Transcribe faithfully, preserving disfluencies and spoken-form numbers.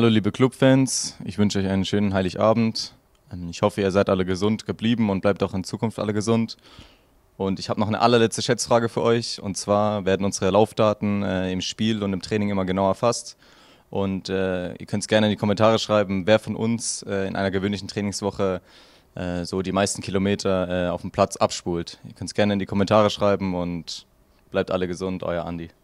Hallo liebe Clubfans, ich wünsche euch einen schönen Heiligabend. Ähm, Ich hoffe, ihr seid alle gesund geblieben und bleibt auch in Zukunft alle gesund. Und ich habe noch eine allerletzte Schätzfrage für euch. Und zwar werden unsere Laufdaten äh, im Spiel und im Training immer genau erfasst. Und äh, ihr könnt es gerne in die Kommentare schreiben, wer von uns äh, in einer gewöhnlichen Trainingswoche äh, so die meisten Kilometer äh, auf dem Platz abspult. Ihr könnt es gerne in die Kommentare schreiben und bleibt alle gesund, euer Andi.